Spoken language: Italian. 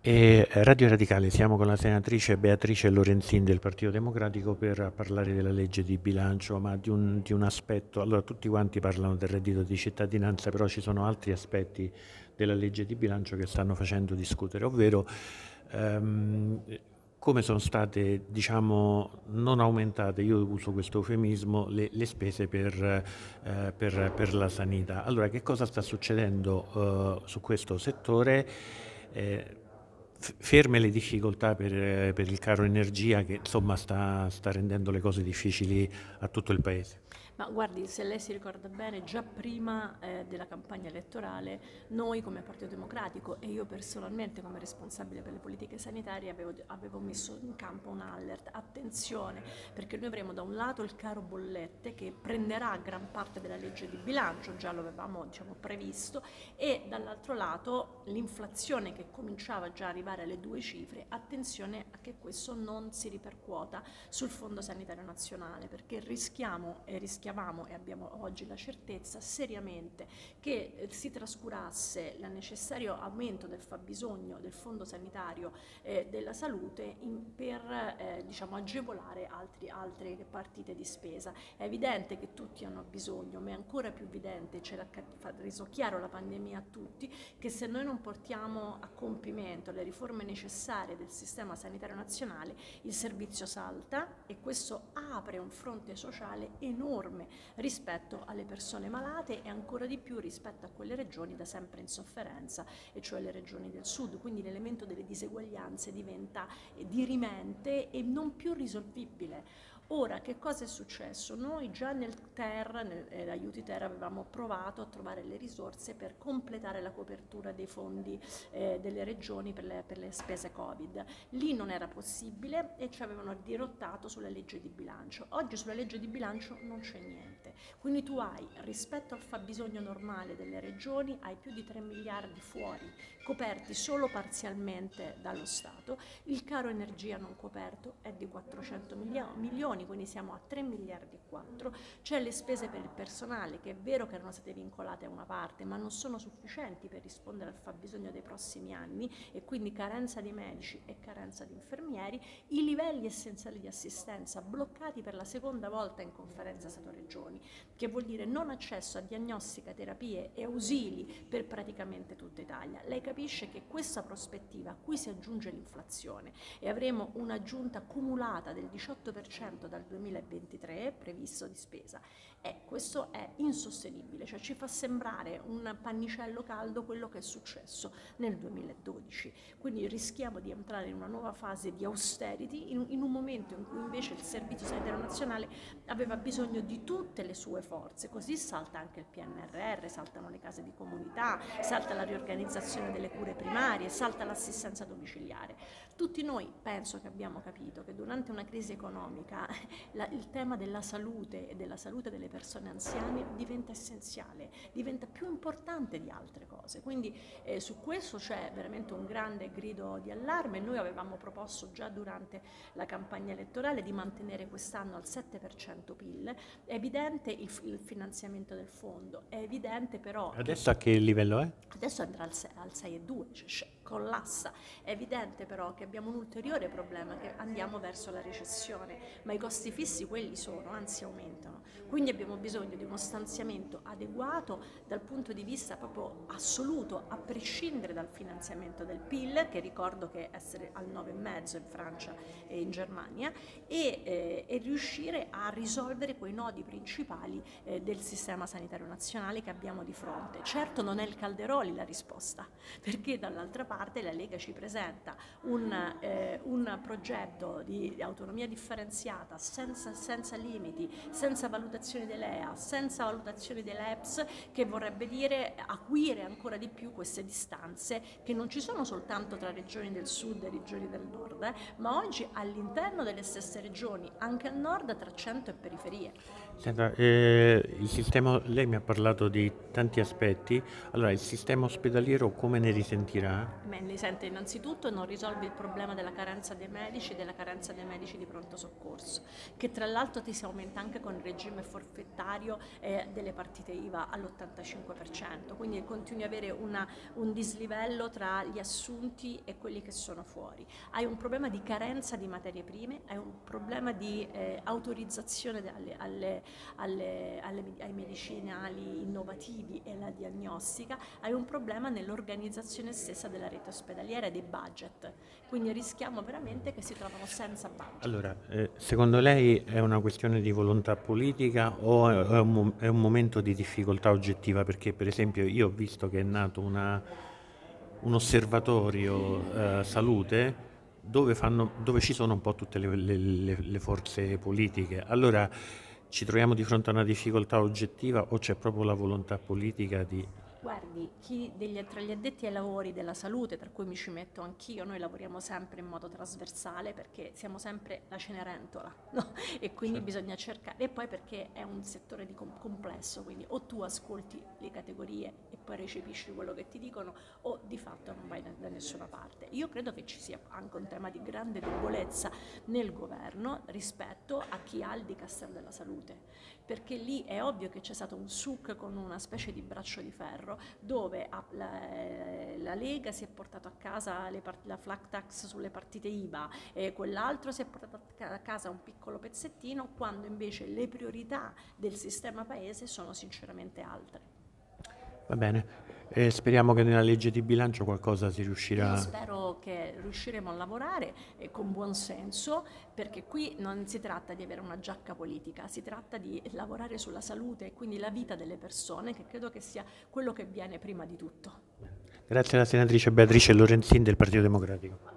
E Radio Radicale, siamo con la senatrice Beatrice Lorenzin del Partito Democratico per parlare della legge di bilancio, ma di un aspetto. Allora, tutti quanti parlano del reddito di cittadinanza, però ci sono altri aspetti della legge di bilancio che stanno facendo discutere, ovvero ehm, come sono state, diciamo, non aumentate, io uso questo eufemismo, le spese per la sanità. Allora, che cosa sta succedendo su questo settore? Eh, Ferme le difficoltà per il caro energia che insomma sta rendendo le cose difficili a tutto il paese. Ma guardi, se lei si ricorda bene, già prima della campagna elettorale, noi come Partito Democratico e io personalmente come responsabile per le politiche sanitarie avevo messo in campo un alert, attenzione, perché noi avremo da un lato il caro bollette che prenderà gran parte della legge di bilancio, già lo avevamo previsto, e dall'altro lato l'inflazione che cominciava già a arrivare alle due cifre, attenzione a che questo non si ripercuota sul Fondo Sanitario Nazionale, perché rischiavamo e abbiamo oggi la certezza seriamente che si trascurasse il necessario aumento del fabbisogno del Fondo Sanitario della Salute per agevolare altre partite di spesa. È evidente che tutti hanno bisogno, ma è ancora più evidente, ce l'ha reso chiaro la pandemia a tutti, che se noi non portiamo a compimento le riforme necessarie del sistema sanitario nazionale, il servizio salta e questo apre un fronte sociale enorme rispetto alle persone malate e ancora di più rispetto a quelle regioni da sempre in sofferenza, e cioè le regioni del sud. Quindi l'elemento delle diseguaglianze diventa dirimente e non più risolvibile. Ora, che cosa è successo? Noi già nel TER, aiuti TER, avevamo provato a trovare le risorse per completare la copertura dei fondi delle regioni per le spese Covid. Lì non era possibile e ci avevano dirottato sulla legge di bilancio. Oggi sulla legge di bilancio non c'è niente. Quindi tu hai, rispetto al fabbisogno normale delle regioni, hai più di 3 miliardi fuori, coperti solo parzialmente dallo Stato. Il caro energia non coperto è di 400 milioni, quindi siamo a 3 miliardi e 4. C'è le spese per il personale, che è vero che erano state vincolate a una parte, ma non sono sufficienti per rispondere al fabbisogno dei prossimi anni, e quindi carenza di medici e carenza di infermieri. I livelli essenziali di assistenza bloccati per la seconda volta in conferenza Stato-Regioni, che vuol dire non accesso a diagnostica, terapie e ausili per praticamente tutta Italia. Lei capisce che questa prospettiva, a cui si aggiunge l'inflazione, e avremo un'aggiunta cumulata del 18% dal 2023 previsto di spesa, questo è insostenibile, cioè ci fa sembrare un pannicello caldo quello che è successo nel 2012. Quindi rischiamo di entrare in una nuova fase di austerity in un momento in cui invece il Servizio Sanitario Nazionale aveva bisogno di tutte le sue forze. Così salta anche il PNRR, saltano le case di comunità, salta la riorganizzazione delle cure primarie, salta l'assistenza domiciliare. Tutti noi penso che abbiamo capito che durante una crisi economica il tema della salute e della salute delle persone anziane diventa essenziale, diventa più importante di altre cose. Quindi su questo c'è veramente un grande grido di allarme. Noi avevamo proposto già durante la campagna elettorale di mantenere quest'anno al 7% PIL. È evidente il finanziamento del fondo, è evidente però che Adesso a che livello è? adesso andrà al 6,2, cioè collassa. È evidente però che abbiamo un ulteriore problema, che andiamo verso la recessione, ma i costi fissi quelli sono, anzi aumentano. Quindi abbiamo bisogno di uno stanziamento adeguato dal punto di vista proprio assoluto, a prescindere dal finanziamento del PIL, che ricordo che essere al 9,5 in Francia e in Germania, e riuscire a risolvere quei nodi principali del sistema sanitario nazionale che abbiamo di fronte. Certo non è il Calderoli la risposta, perché dall'altra parte la Lega ci presenta un progetto di autonomia differenziata senza limiti, senza valutazioni dell'EA, senza valutazioni dell'EPS, che vorrebbe dire acuire ancora di più queste distanze che non ci sono soltanto tra regioni del sud e regioni del nord, ma oggi all'interno delle stesse regioni, anche al nord, tra centro e periferie. Senta, il sistema, lei mi ha parlato di tanti aspetti, allora il sistema ospedaliero come ne risentirà? li sente innanzitutto e non risolve il problema della carenza dei medici e della carenza dei medici di pronto soccorso, che tra l'altro ti si aumenta anche con il regime forfettario delle partite IVA all'85%, quindi continui ad avere un dislivello tra gli assunti e quelli che sono fuori. Hai un problema di carenza di materie prime, hai un problema di autorizzazione ai medicinali innovativi e alla diagnostica, hai un problema nell'organizzazione stessa della rete ospedaliera e dei budget, quindi rischiamo veramente che si trovano senza budget. Allora, secondo lei è una questione di volontà politica o è un momento di difficoltà oggettiva? Perché per esempio io ho visto che è nato un osservatorio salute dove ci sono un po' tutte le forze politiche. Allora ci troviamo di fronte a una difficoltà oggettiva o c'è proprio la volontà politica di... Guardi, tra gli addetti ai lavori della salute, tra cui mi ci metto anch'io, noi lavoriamo sempre in modo trasversale perché siamo sempre la Cenerentola, no? E quindi bisogna cercare, e poi perché è un settore complesso, quindi o tu ascolti le categorie e poi recepisci quello che ti dicono o di fatto non vai da nessuna parte. Io credo che ci sia anche un tema di grande debolezza nel governo rispetto a chi ha il Dicastero della Salute, perché lì è ovvio che c'è stato un suc con una specie di braccio di ferro dove la Lega si è portato a casa la flat tax sulle partite IVA e quell'altro si è portato a casa un piccolo pezzettino, quando invece le priorità del sistema paese sono sinceramente altre. Va bene, speriamo che nella legge di bilancio qualcosa si riuscirà... Io spero che riusciremo a lavorare con buon senso, perché qui non si tratta di avere una giacca politica, si tratta di lavorare sulla salute e quindi la vita delle persone, che credo che sia quello che viene prima di tutto. Grazie alla senatrice Beatrice Lorenzin del Partito Democratico.